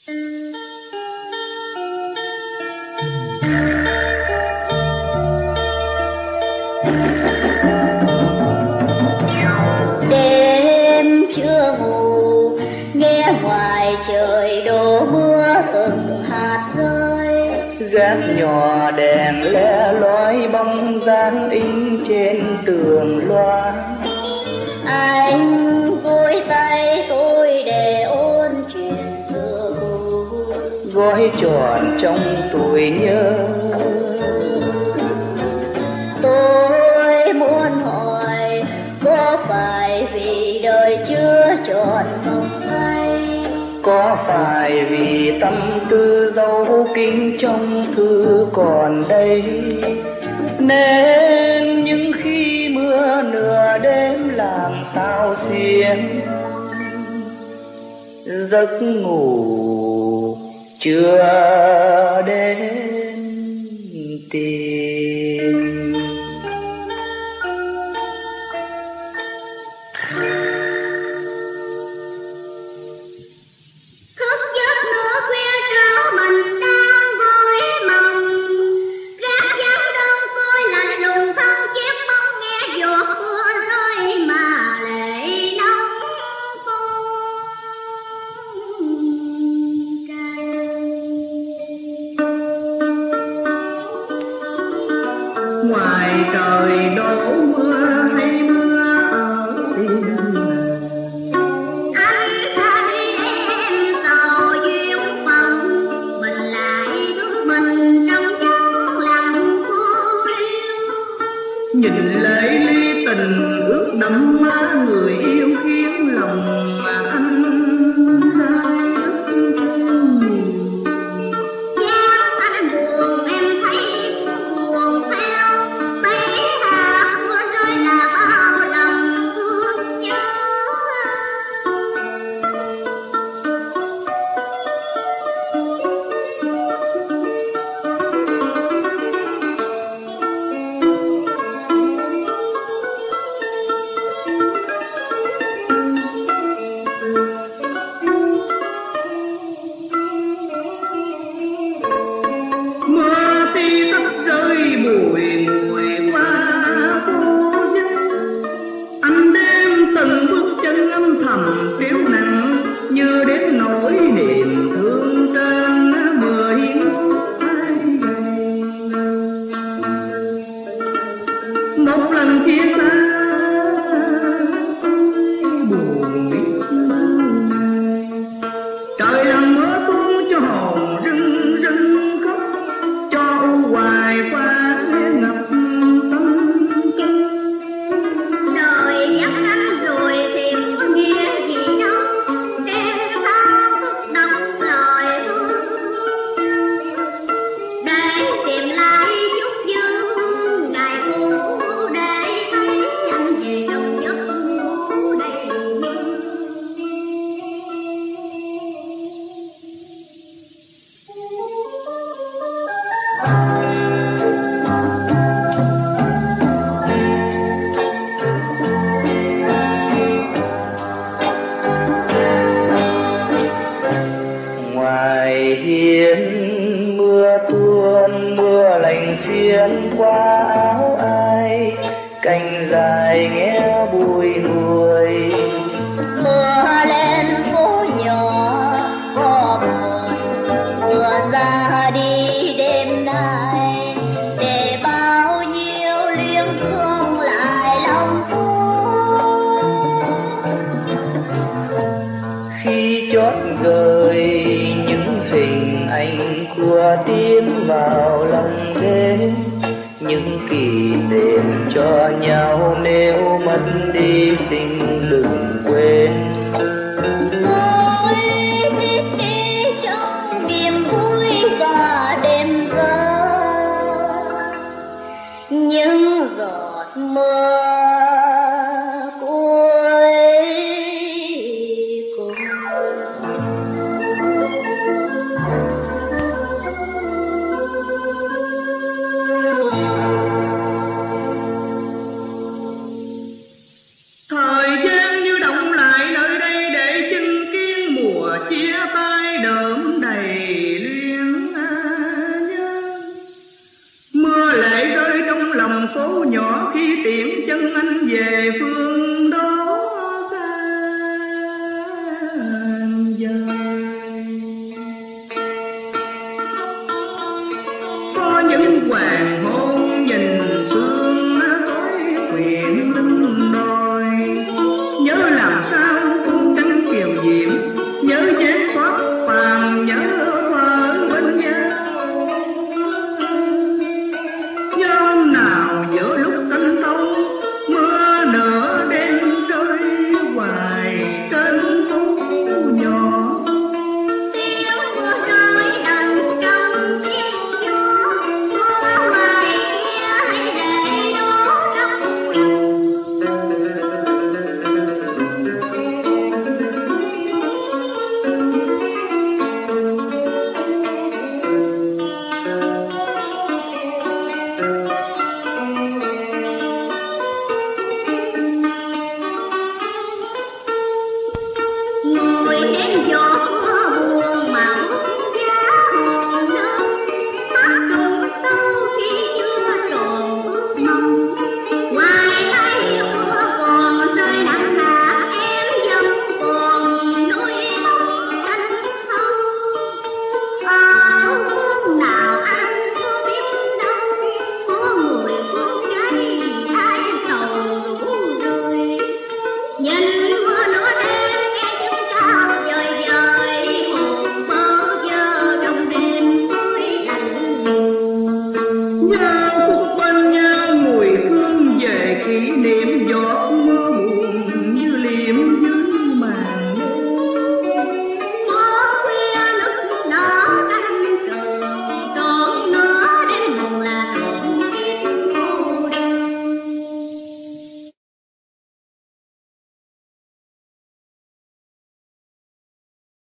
Đêm chưa ngủ nghe ngoài trời đổ mưa từng hạt rơi, gác nhỏ đèn le lói bóng dáng in trên tường loa. Anh vội tay tôi để ôn chuyện xưa cũ, gói tròn trong tuổi nhớ. Tôi muốn hỏi có phải vì đời chưa tròn mong hay, có phải vì tâm tư dấu kín trong thư còn đây, nên những khi mưa nửa đêm làm sao xuyên giấc ngủ chưa đến tìm. thức giấc nửa khuya trưa mình đang gối mộng, gác dáng đơn côi lạnh lùng thân chiếc bóng nghe giọt mưa rơi mà lệ nóng Ngoài trời đổ mưa hay mưa ở tim, anh ra đi em sầu duyên phận, mình lại nước mình trong giấc lặng vô liêu. nhìn lấy ly tình ước đẫm má người yêu khiến lòng mà anh Giác anh buồn em thấy buồn theo, mấy hạt mưa rơi là bao lần thương nhớ. mưa tí tách rơi bụi mùi qua vô danh. Anh đêm từng bước chân âm thầm phiếu nặng như đến nỗi niềm thương trên mười ai gầy. Một lần chia xa buồn biết ngày, trời làm mưa tuôn cho hồn rưng rưng khóc, cho u hoài qua ngập tâm tâm. Đời dắt anh rồi thì có nghĩa gì đâu, em sao thức đọc lời thương. Để tìm lại chút dư hương ngày cũ, để thấy anh về trong giấc ngủ đầy mơ. Ngoài hiên mưa tuôn mưa lạnh xuyên qua áo ai, cành dài nghe bùi ngùi. Mưa lên phố nhỏ có buồn, mưa ra đi đêm nay, để bao nhiêu luyến thương lại lòng tôi. Khi chót gửi những hình ảnh của tim vào lòng đêm, những kỷ niệm cho nhau nếu mất đi tình đừng quên. Tôi biết đi trong niềm vui và đêm vỡ, những giọt mưa cuối cùng. Thời gian về phương đó xa dài. Có những hoàng hôn nhìn sương tối quyện linh đồi, nhớ làm sao không tránh kiều diễm, nhớ chết thoát phàm, nhớ vợ bên nhau. Nhớ hôm nào giữa lúc canh tâu, mưa nửa đêm rơi hoài trên phố nhỏ. Tiếng mưa rơi đành trong tiếng gió, mưa ngoài kia hãy để đó trong lòng. Ngồi hén gió mưa buồn mà hút giá hồn nước, mắt rụng sâu khi chưa tròn ước mong. Ngoài tay mưa còn rơi nặng nề, em vẫn còn đôi mắt xanh thâu. Ở phương nào anh có biết đâu, có người con gái vì ai sầu rủ rơi. Nhìn